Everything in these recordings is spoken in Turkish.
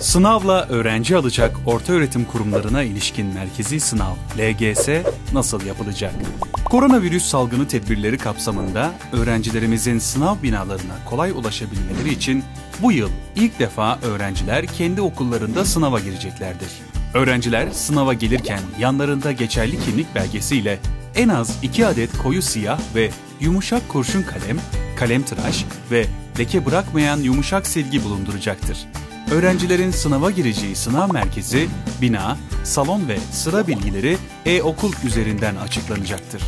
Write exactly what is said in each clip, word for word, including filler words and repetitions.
Sınavla öğrenci alacak ortaöğretim kurumlarına ilişkin merkezi sınav L G S nasıl yapılacak? Koronavirüs salgını tedbirleri kapsamında öğrencilerimizin sınav binalarına kolay ulaşabilmeleri için bu yıl ilk defa öğrenciler kendi okullarında sınava gireceklerdir. Öğrenciler sınava gelirken yanlarında geçerli kimlik belgesiyle en az iki adet koyu siyah ve yumuşak kurşun kalem, kalem tıraş ve leke bırakmayan yumuşak silgi bulunduracaktır. Öğrencilerin sınava gireceği sınav merkezi, bina, salon ve sıra bilgileri e-okul üzerinden açıklanacaktır.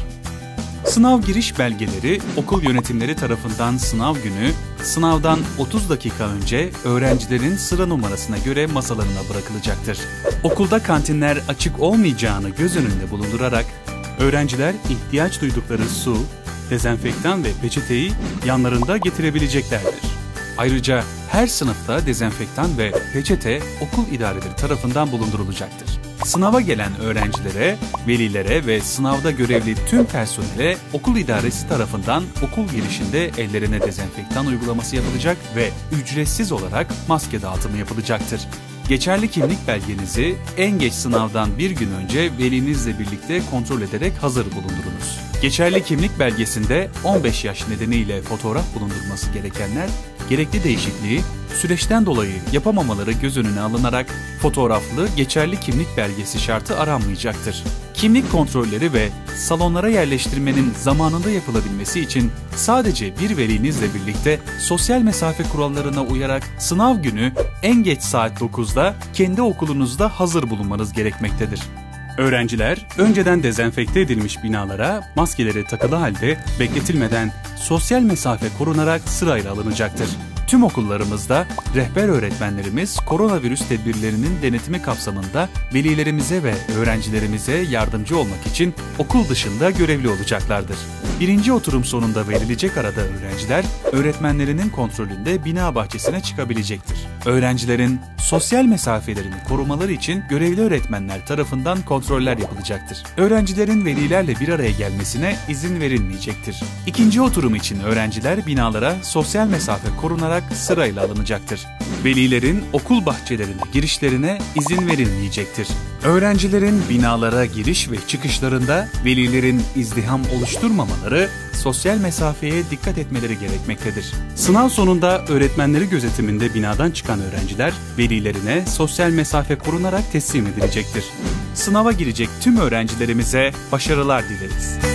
Sınav giriş belgeleri okul yönetimleri tarafından sınav günü, sınavdan otuz dakika önce öğrencilerin sıra numarasına göre masalarına bırakılacaktır. Okulda kantinler açık olmayacağını göz önünde bulundurarak, öğrenciler ihtiyaç duydukları su, dezenfektan ve peçeteyi yanlarında getirebileceklerdir. Ayrıca her sınıfta dezenfektan ve peçete okul idareleri tarafından bulundurulacaktır. Sınava gelen öğrencilere, velilere ve sınavda görevli tüm personele okul idaresi tarafından okul girişinde ellerine dezenfektan uygulaması yapılacak ve ücretsiz olarak maske dağıtımı yapılacaktır. Geçerli kimlik belgenizi en geç sınavdan bir gün önce velinizle birlikte kontrol ederek hazır bulundurunuz. Geçerli kimlik belgesinde on beş yaş nedeniyle fotoğraf bulundurması gerekenler, gerekli değişikliği süreçten dolayı yapamamaları göz önüne alınarak fotoğraflı geçerli kimlik belgesi şartı aranmayacaktır. Kimlik kontrolleri ve salonlara yerleştirmenin zamanında yapılabilmesi için sadece bir velinizle birlikte sosyal mesafe kurallarına uyarak sınav günü en geç saat dokuzda kendi okulunuzda hazır bulunmanız gerekmektedir. Öğrenciler önceden dezenfekte edilmiş binalara maskeleri takılı halde bekletilmeden sosyal mesafe korunarak sırayla alınacaktır. Tüm okullarımızda rehber öğretmenlerimiz koronavirüs tedbirlerinin denetimi kapsamında velilerimize ve öğrencilerimize yardımcı olmak için okul dışında görevli olacaklardır. Birinci oturum sonunda verilecek arada öğrenciler öğretmenlerinin kontrolünde bina bahçesine çıkabilecektir. Öğrencilerin sosyal mesafelerini korumaları için görevli öğretmenler tarafından kontroller yapılacaktır. Öğrencilerin velilerle bir araya gelmesine izin verilmeyecektir. İkinci oturum için öğrenciler binalara sosyal mesafe korunarak sırayla alınacaktır. Velilerin okul bahçelerine girişlerine izin verilmeyecektir. Öğrencilerin binalara giriş ve çıkışlarında velilerin izdiham oluşturmamaları, sosyal mesafeye dikkat etmeleri gerekmektedir. Sınav sonunda öğretmenleri gözetiminde binadan çıkan öğrenciler velilerine sosyal mesafe korunarak teslim edilecektir. Sınava girecek tüm öğrencilerimize başarılar dileriz.